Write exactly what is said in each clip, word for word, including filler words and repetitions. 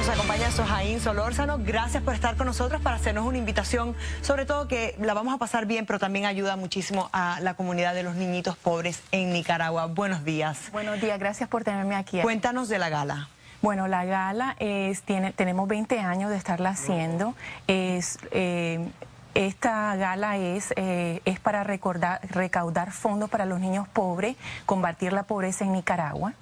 acompaña Sohaín Solórzano. Gracias por estar con nosotros para hacernos una invitación, sobre todo que la vamos a pasar bien, pero también ayuda muchísimo a la comunidad de los niñitos pobres en Nicaragua. Buenos días. Buenos días, gracias por tenerme aquí. Cuéntanos de la gala. Bueno, la gala es, tiene, tenemos veinte años de estarla haciendo. Es, eh, esta gala es, eh, es para recordar, recaudar fondos para los niños pobres, combatir la pobreza en Nicaragua.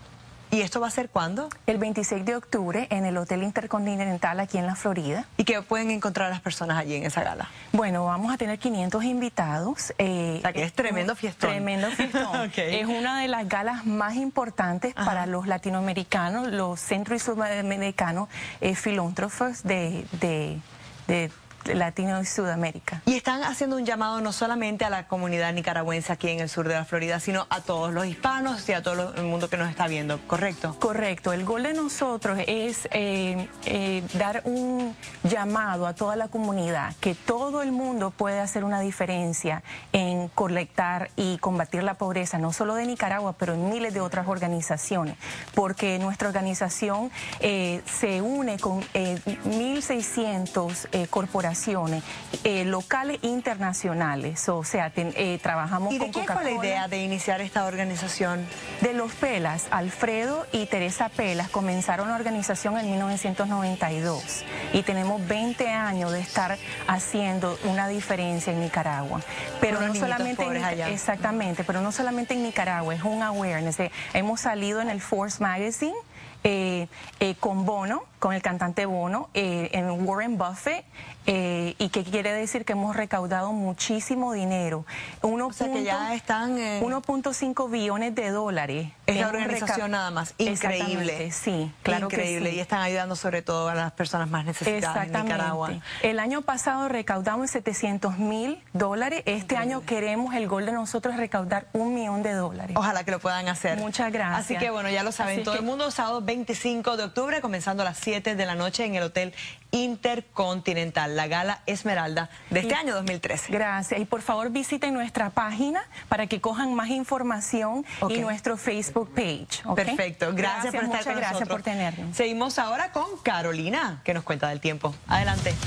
¿Y esto va a ser cuándo? El veintiséis de octubre en el Hotel Intercontinental aquí en la Florida. ¿Y qué pueden encontrar las personas allí en esa gala? Bueno, vamos a tener quinientos invitados. Eh, o sea, que es tremendo fiestón. Tremendo fiestón. Okay. Es una de las galas más importantes Ajá. para los latinoamericanos, los centro y sudamericanos eh, filántropos de, de, de Latino y Sudamérica. Y están haciendo un llamado no solamente a la comunidad nicaragüense aquí en el sur de la Florida, sino a todos los hispanos y a todo el mundo que nos está viendo, ¿correcto? Correcto. El gol de nosotros es eh, eh, dar un llamado a toda la comunidad, que todo el mundo puede hacer una diferencia en colectar y combatir la pobreza, no solo de Nicaragua, pero en miles de otras organizaciones, porque nuestra organización eh, se une con eh, mil seiscientas eh, corporaciones Eh, locales e internacionales, o sea, ten, eh, trabajamos ¿Y de con qué Coca-Cola. fue la idea de iniciar esta organización? De los Pelas, Alfredo y Teresa Pelas comenzaron la organización en mil novecientos noventa y dos y tenemos veinte años de estar haciendo una diferencia en Nicaragua. Pero no solamente en, allá. Exactamente, pero no solamente en Nicaragua, es un awareness. Eh, hemos salido en el Forbes Magazine eh, eh, con Bono, con el cantante Bono, eh, en Warren Buffett, eh, y que quiere decir que hemos recaudado muchísimo dinero. Uno o sea que ya están... Eh... uno punto cinco billones de dólares. Es la organización nada más. Increíble. Sí, claro Increíble. que sí. Y están ayudando sobre todo a las personas más necesitadas en Nicaragua. El año pasado recaudamos setecientos mil dólares. Este Increíble. año queremos, el gol de nosotros es recaudar un millón de dólares. Ojalá que lo puedan hacer. Muchas gracias. Así que bueno, ya lo saben, Así todo que... el mundo, sábado veinticinco de octubre, comenzando a las siete de la noche en el Hotel Intercontinental, la Gala Esmeralda de este y, año dos mil trece. Gracias. Y por favor visiten nuestra página para que cojan más información okay. y nuestro Facebook page. ¿Okay? Perfecto. Gracias, gracias por estar muchas con gracias nosotros. por tenernos. Seguimos ahora con Carolina, que nos cuenta del tiempo. Adelante.